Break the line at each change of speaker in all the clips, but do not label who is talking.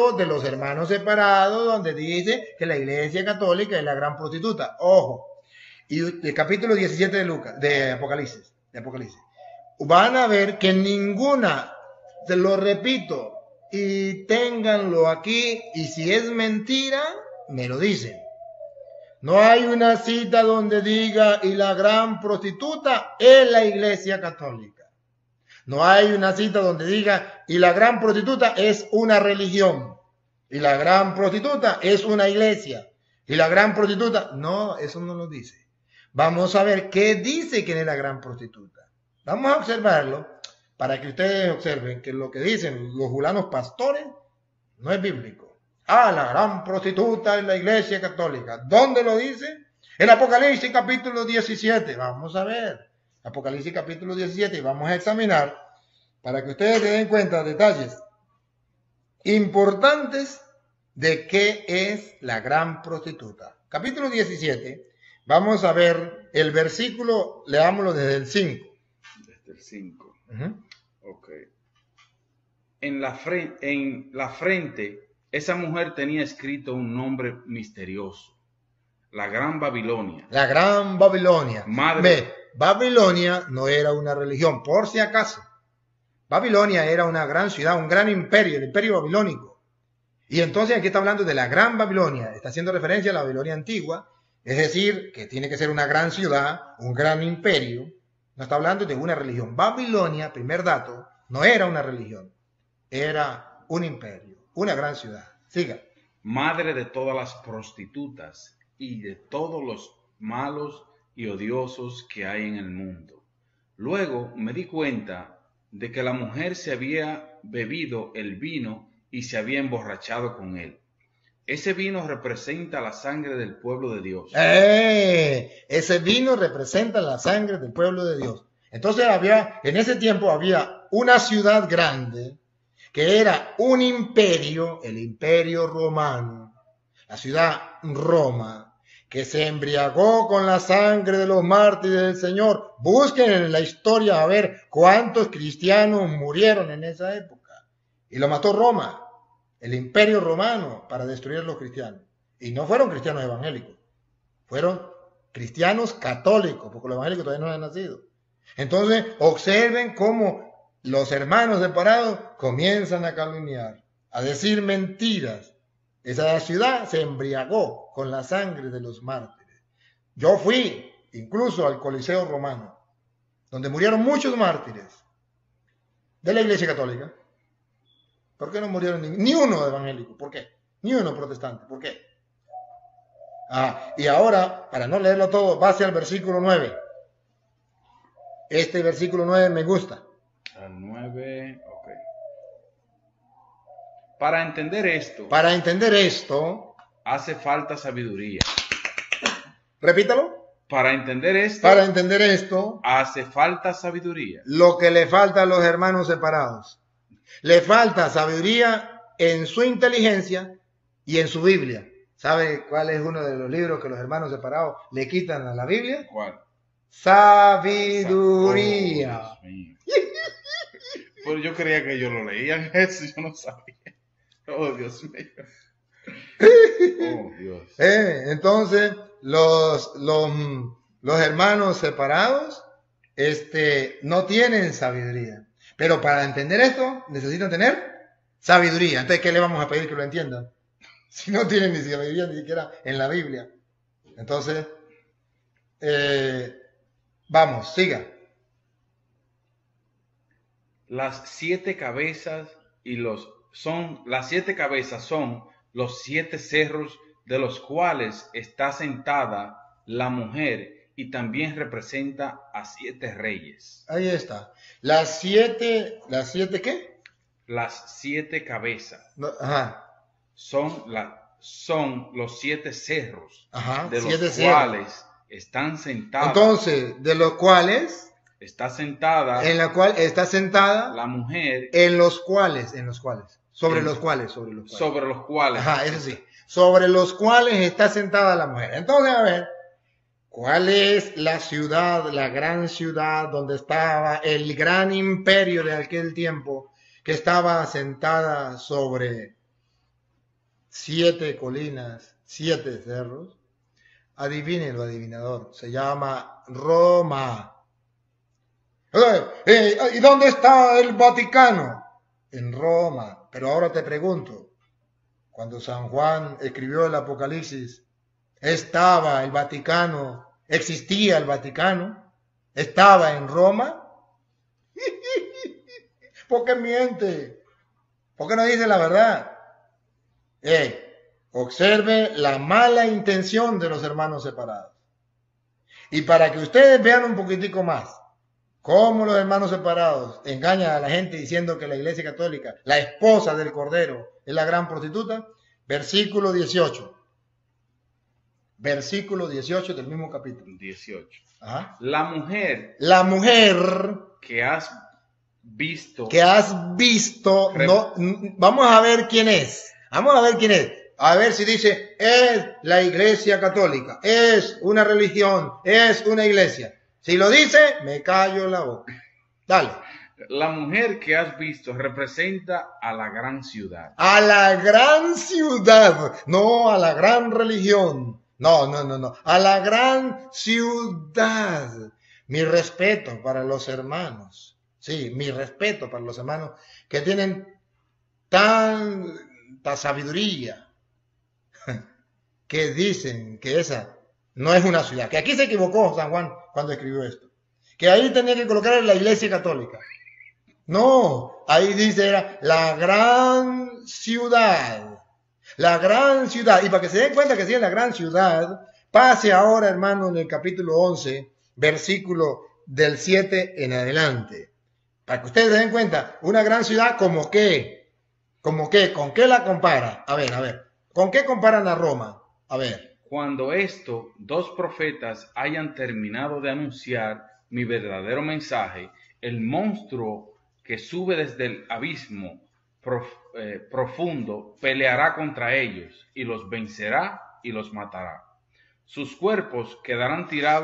de los hermanos separados, donde dice que la Iglesia Católica es la gran prostituta. Ojo. Y el capítulo 17 de Lucas, de Apocalipsis. Van a ver que ninguna, se lo repito, y ténganlo aquí, y si es mentira, me lo dicen. No hay una cita donde diga, y la gran prostituta es la Iglesia Católica. No hay una cita donde diga, y la gran prostituta es una religión. Y la gran prostituta es una iglesia. Y la gran prostituta, no, eso no lo dice. Vamos a ver qué dice quién es la gran prostituta. Vamos a observarlo para que ustedes observen que lo que dicen los julanos pastores no es bíblico. Ah, la gran prostituta es la Iglesia Católica. ¿Dónde lo dice? En Apocalipsis capítulo 17. Vamos a ver. Apocalipsis capítulo 17 y vamos a examinar para que ustedes se den cuenta de detalles importantes de qué es la gran prostituta. Capítulo 17, vamos a ver el versículo, leámoslo desde el 5.
Desde el 5. Ok. En la frente, esa mujer tenía escrito un nombre misterioso. La Gran Babilonia.
La Gran Babilonia.
Madre.
Babilonia no era una religión, por si acaso. Babilonia era una gran ciudad, un gran imperio, el imperio babilónico. Y entonces aquí está hablando de la Gran Babilonia, está haciendo referencia a la Babilonia antigua, es decir, que tiene que ser una gran ciudad, un gran imperio. No está hablando de una religión. Babilonia, primer dato, no era una religión, era un imperio, una gran ciudad. Siga.
Madre de todas las prostitutas y de todos los malos y odiosos que hay en el mundo. Luego me di cuenta de que la mujer se había bebido el vino y se había emborrachado con él. Ese vino representa la sangre del pueblo de Dios.
Ese vino representa la sangre del pueblo de Dios. Entonces en ese tiempo había una ciudad grande que era un imperio, el imperio romano, la ciudad Roma, que se embriagó con la sangre de los mártires del Señor. Busquen en la historia a ver cuántos cristianos murieron en esa época. Y lo mató Roma, el imperio romano, para destruir a los cristianos. Y no fueron cristianos evangélicos, fueron cristianos católicos, porque los evangélicos todavía no han nacido. Entonces, observen cómo los hermanos separados comienzan a calumniar, a decir mentiras. Esa ciudad se embriagó con la sangre de los mártires. Yo fui incluso al Coliseo Romano, donde murieron muchos mártires de la Iglesia Católica. ¿Por qué no murieron ni uno evangélico? ¿Por qué? Ni uno protestante. ¿Por qué? Y ahora, para no leerlo todo, base al versículo 9. Este versículo 9 me gusta.
Al 9, ok. Para entender esto, hace falta sabiduría.
Repítalo.
Para entender esto,
hace
falta sabiduría.
Lo que le falta a los hermanos separados. Le falta sabiduría en su inteligencia y en su Biblia. ¿Sabe cuál es uno de los libros que los hermanos separados le quitan a la Biblia?
¿Cuál?
Sabiduría.
Oh, Dios mío. Pero yo creía que ellos lo leían eso, yo no sabía. Oh, Dios mío. Oh, Dios.
Entonces, los hermanos separados no tienen sabiduría. Pero para entender esto, necesitan tener sabiduría. Entonces, ¿qué le vamos a pedir que lo entiendan? Si no tienen ni sabiduría ni siquiera en la Biblia. Entonces, vamos, siga.
Las siete cabezas son los 7 cerros de los cuales está sentada la mujer y también representa a 7 reyes.
Ahí está. Las siete ¿qué?
Las 7 cabezas.
Ajá.
Son los 7 cerros.
Ajá,
de los
7
cuales
cerros.
Están sentadas.
Entonces, de los cuales
está sentada.
En la cual está sentada
la mujer.
En los cuales. Sobre los cuales. Ajá, eso sí. Sobre los cuales está sentada la mujer. Entonces, a ver, ¿cuál es la ciudad, la gran ciudad donde estaba el gran imperio de aquel tiempo que estaba sentada sobre 7 colinas, 7 cerros. Adivínenlo, adivinador. Se llama Roma. ¿Y dónde está el Vaticano? En Roma. Pero ahora te pregunto, cuando San Juan escribió el Apocalipsis, ¿estaba el Vaticano? ¿Existía el Vaticano? ¿Estaba en Roma? ¿Por qué miente? ¿Por qué no dice la verdad? Observe la mala intención de los hermanos separados. Y para que ustedes vean un poquitico más cómo los hermanos separados engañan a la gente diciendo que la Iglesia Católica, la esposa del Cordero, es la gran prostituta, versículo 18. Versículo 18 del mismo capítulo.
18.
Ajá.
La mujer que has visto.
No, vamos a ver quién es. Vamos a ver quién es. A ver si dice, es la Iglesia Católica, es una religión, es una iglesia. Si lo dice, me callo la boca. Dale.
La mujer que has visto representa a la gran ciudad.
A la gran ciudad, no a la gran religión. No. A la gran ciudad. Mi respeto para los hermanos. Sí, mi respeto para los hermanos que tienen tanta sabiduría que dicen que esa no es una ciudad. Que aquí se equivocó San Juan cuando escribió esto. Que ahí tenía que colocar la Iglesia Católica. No, ahí dice era la gran ciudad. La gran ciudad. Y para que se den cuenta que sí es la gran ciudad, pase ahora, hermano, en el capítulo 11, versículo del 7 en adelante. Para que ustedes se den cuenta, una gran ciudad como qué, ¿con qué la compara? A ver, ¿con qué comparan a Roma? A ver.
Cuando estos 2 profetas hayan terminado de anunciar mi verdadero mensaje, el monstruo que sube desde el abismo profundo peleará contra ellos y los vencerá y los matará. Sus cuerpos quedarán tirados.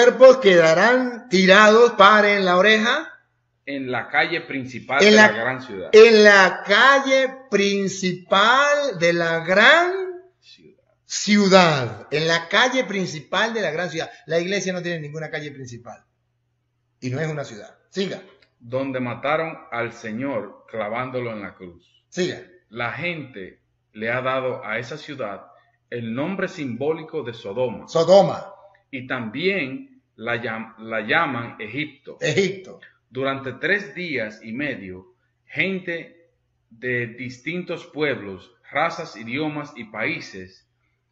Paren la oreja.
En la calle principal de la gran ciudad.
En la calle principal de la gran ciudad. En la calle principal de la gran ciudad. La iglesia no tiene ninguna calle principal. Y no es una ciudad. Siga.
Donde mataron al Señor clavándolo en la cruz.
Siga.
La gente le ha dado a esa ciudad el nombre simbólico de Sodoma. Y también la llaman Egipto. Durante 3 días y medio, gente de distintos pueblos, razas, idiomas y países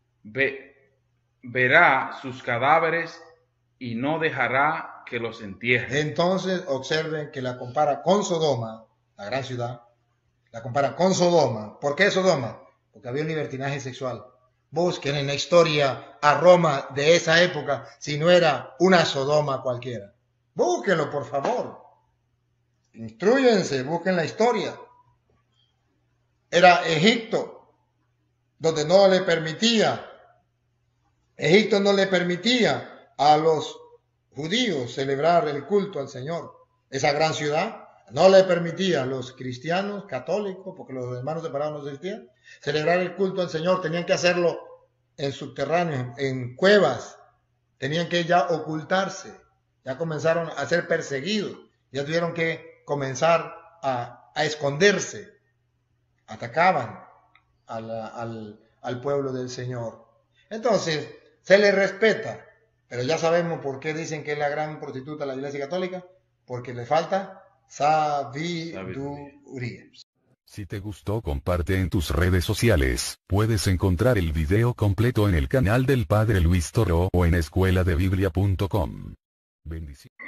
verá sus cadáveres y no dejará que los entierren.
Entonces observen que la compara con Sodoma, la gran ciudad, la compara con Sodoma. ¿Por qué Sodoma? Porque había un libertinaje sexual. Busquen en la historia a Roma de esa época, si no era una Sodoma cualquiera. Búsquenlo, por favor. Instrúyense, busquen la historia. Era Egipto, donde Egipto no le permitía a los judíos celebrar el culto al Señor. Esa gran ciudad no le permitía a los cristianos, católicos, porque los hermanos separados no existían, celebrar el culto al Señor. Tenían que hacerlo en subterráneos, en cuevas. Tenían que ya ocultarse. Ya comenzaron a ser perseguidos. Ya tuvieron que comenzar a esconderse. Atacaban al pueblo del Señor. Entonces, se le respeta, pero ya sabemos por qué dicen que es la gran prostituta la Iglesia Católica, porque le falta sabiduría.
Si te gustó, comparte en tus redes sociales. Puedes encontrar el video completo en el canal del Padre Luis Toro o en escueladebiblia.com. Bendiciones.